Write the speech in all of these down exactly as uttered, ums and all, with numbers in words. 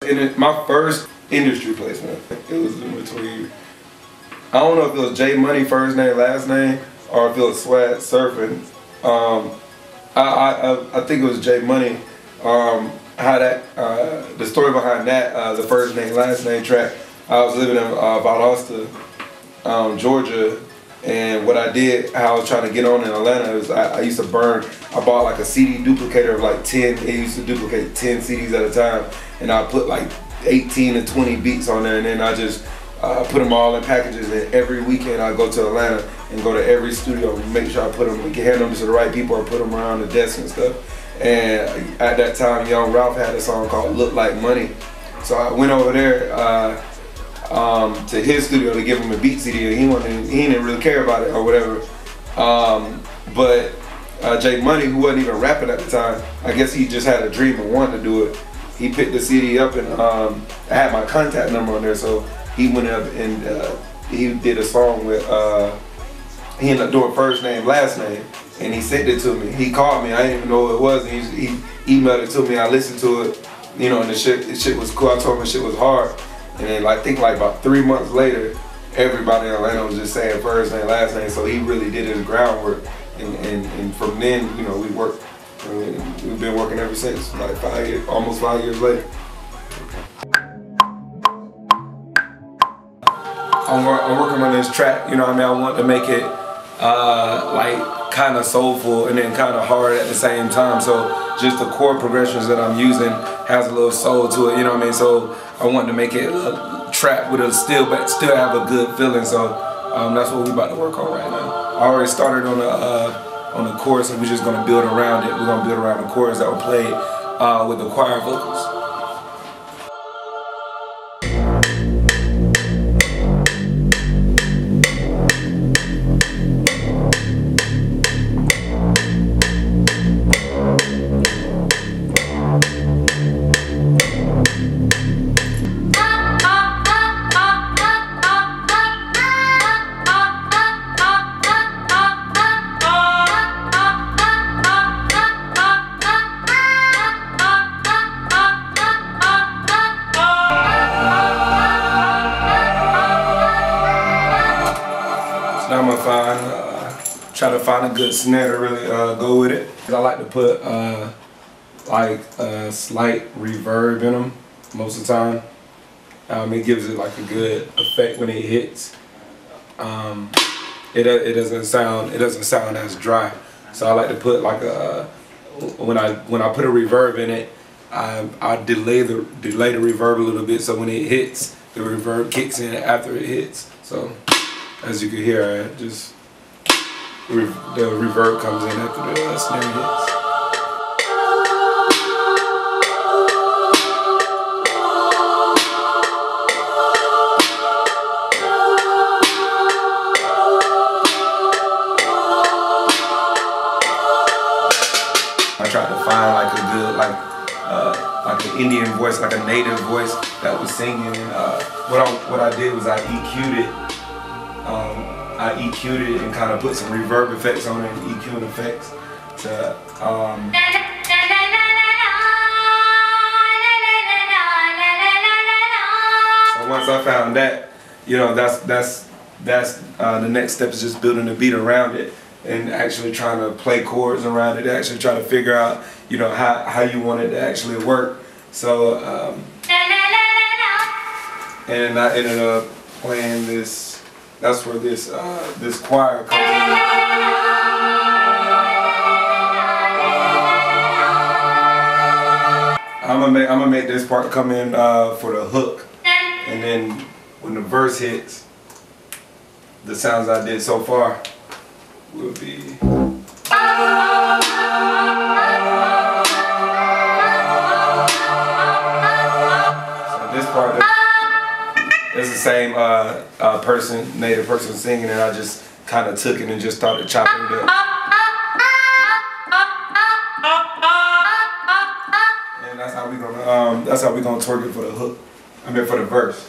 in it, my first industry placement, it was in between, I don't know if it was J Money first name, last name, or if it was Swag Surfing. Um, I, I I think it was J Money. Um, how that uh, the story behind that, uh, the first name, last name track. I was living in uh, Valdosta, um, Georgia, and what I did, how I was trying to get on in Atlanta, was I, I used to burn. I bought like a C D duplicator of like ten. It used to duplicate ten C Ds at a time, and I put like eighteen to twenty beats on there, and then I just uh, put them all in packages. And every weekend I go to Atlanta and go to every studio and make sure I put them, hand them to the right people, or put them around the desk and stuff. And at that time, Young Ralph had a song called "Look Like Money," so I went over there uh, um, to his studio to give him a beat C D, and he wanted, he didn't really care about it or whatever. Um, but uh, J Money, who wasn't even rapping at the time, I guess he just had a dream and wanted to do it. He picked the C D up, and um, I had my contact number on there, so he went up and uh, he did a song with, uh, he ended up doing first name, last name, and he sent it to me. He called me, I didn't even know what it was, and he, he emailed it to me. I listened to it, you know, and the shit, the shit was cool. I told him the shit was hard, and then like, I think like about three months later, everybody in Atlanta was just saying first name, last name, so he really did his groundwork, and, and, and from then, you know, we worked. I mean, we've been working ever since, like five years, almost five years later. I'm, wor I'm working on this track, you know what I mean? I want to make it uh, like kind of soulful and then kind of hard at the same time. So just the chord progressions that I'm using has a little soul to it, you know what I mean? So I want to make it a trap with a still, but still have a good feeling. So um, that's what we're about to work on right now. I already started on a. Uh, on the chorus, and we're just gonna build around it. We're gonna build around the chorus that will play uh, with the choir vocals. Now I'm gonna find, uh, try to find a good snare to really uh, go with it. I like to put uh, like a slight reverb in them most of the time. Um, it gives it like a good effect when it hits. Um, it it doesn't sound it doesn't sound as dry. So I like to put like a when I when I put a reverb in it, I I delay the delay the reverb a little bit, so when it hits, the reverb kicks in after it hits. So. As you can hear, I just re the reverb comes in after the uh, snare hits. I tried to find like a good, like uh, like an Indian voice, like a native voice that was singing. Uh, what I what I did was I E Q'd it. Um, I E Q'd it and kind of put some reverb effects on it, and E Q effects to um, so once I found that, you know, that's that's that's uh, the next step is just building a beat around it and actually trying to play chords around it, actually try to figure out, you know, how, how you want it to actually work. So um, and I ended up playing this. That's where this uh, this choir comes in. I'm gonna make I'm gonna make this part come in uh, for the hook, and then when the verse hits, the sounds I did so far will be. So this part. It's the same uh, uh, person, native person singing, and I just kind of took it and just started chopping it up. And that's how we gonna um, that's how we gonna twerk it for the hook. I mean for the verse.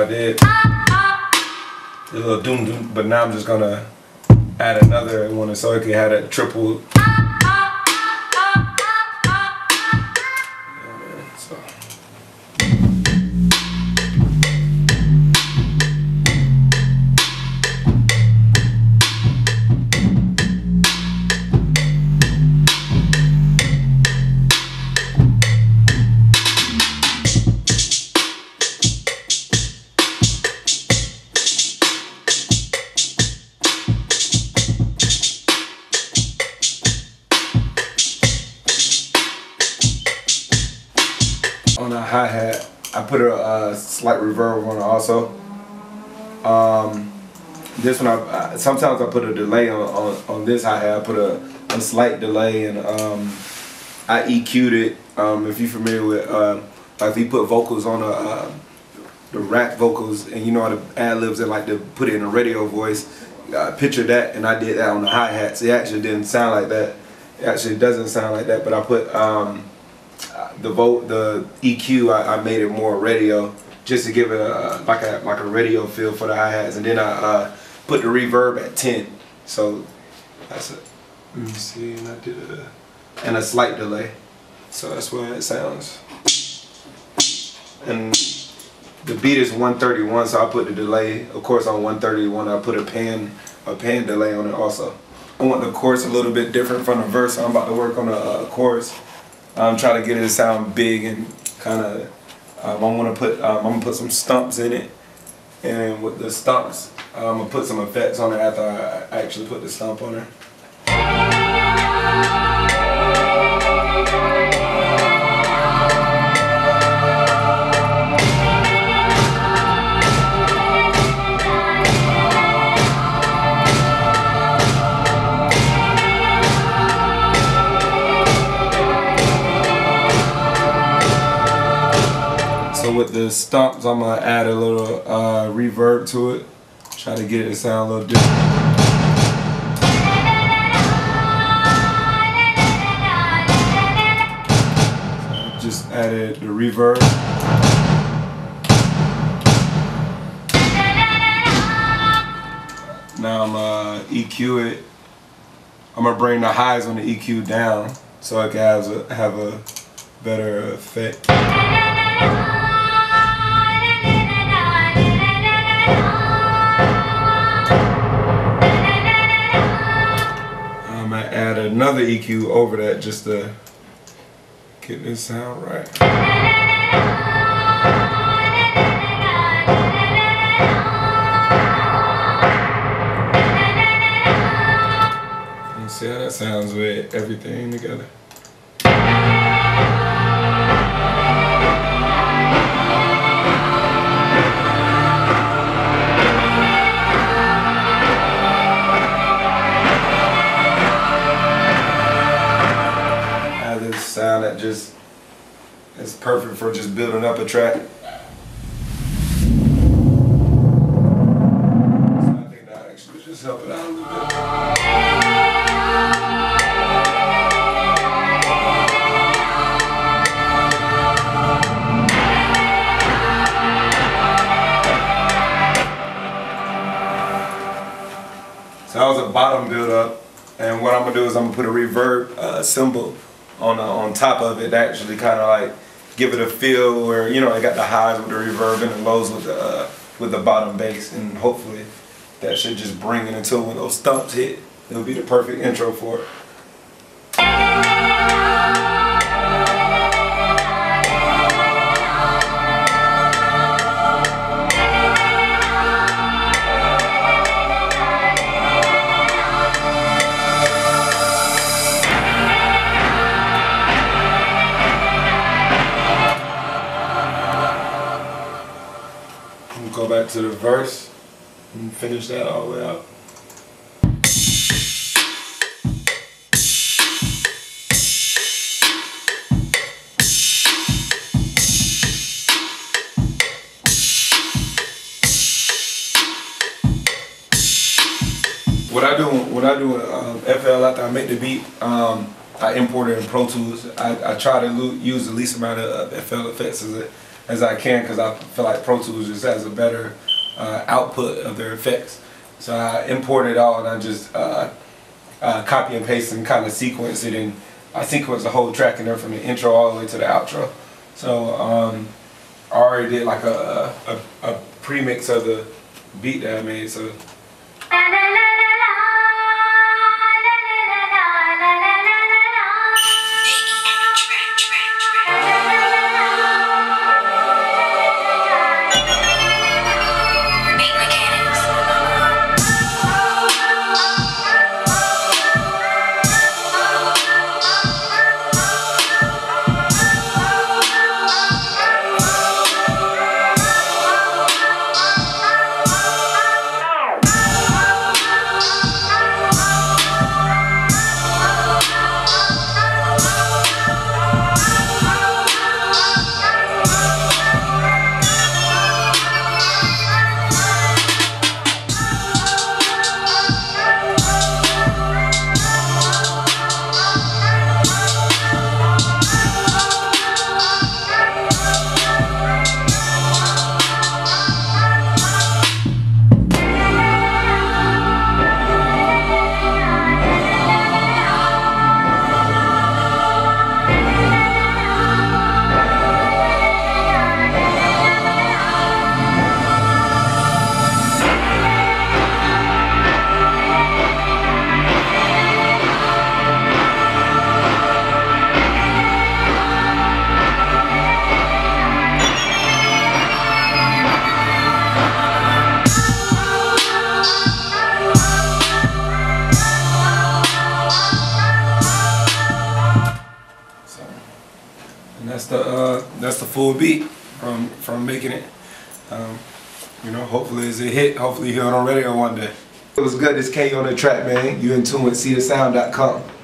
I did. A little doom doom, but now I'm just gonna add another one so it can have that triple. So. On a hi-hat, I put a uh, slight reverb on it also. Um, this one, I, I sometimes I put a delay on on, on this hi-hat. I put a, a slight delay, and um, I E Q'd it. Um, if you're familiar with, uh, like if you put vocals on a, uh, the rap vocals, and you know how the ad-libs, and like to put it in a radio voice. Uh, picture that, and I did that on the hi-hats. It actually didn't sound like that. It actually doesn't sound like that, but I put um, the vote, the E Q, I, I made it more radio, just to give it a like a like a radio feel for the hi-hats, and then I uh, put the reverb at ten. So that's it. Let me see, and I did a and a slight delay. So that's where it sounds. And the beat is one thirty-one, so I put the delay, of course, on one thirty-one. I put a pan a pan delay on it also. I want the chorus a little bit different from the verse. So I'm about to work on the uh, chorus. I'm trying to get it to sound big and kind of. Um, I'm gonna put. Um, I'm gonna put some stumps in it, and with the stumps, I'm gonna put some effects on it after I actually put the stump on it. So with the stomps, I'm gonna add a little uh, reverb to it. Try to get it to sound a little different. So just added the reverb. Now I'm gonna E Q it. I'm gonna bring the highs on the E Q down so it can have a, have a better effect. I'm gonna add another E Q over that just to get this sound right. You see how that sounds with everything together. Sound that just is perfect for just building up a track. So I think that actually just help it out a little bit. So that was a bottom build up, and what I'm gonna do is I'm gonna put a reverb uh, cymbal on the, on top of it, actually kind of like give it a feel where, you know, I got the highs with the reverb and the lows with the uh, with the bottom bass, and hopefully that should just bring it until when those stumps hit, it'll be the perfect intro for it. Go back to the verse and finish that all the way out. What I do, what I do with um, F L after I make the beat, um, I import it in Pro Tools. I, I try to use the least amount of F L effects as, as I can, because I feel like Pro Tools just has a better uh, output of their effects. So I import it all and I just uh, uh, copy and paste and kind of sequence it, and I sequence the whole track in there from the intro all the way to the outro. So um, I already did like a, a, a pre-mix of the beat that I made. So. And that's the uh, that's the full beat from from making it. Um, you know, hopefully it's a hit. Hopefully you hear it on radio one day. It was good. It's K on the track, man. You in tune with see the sound dot com.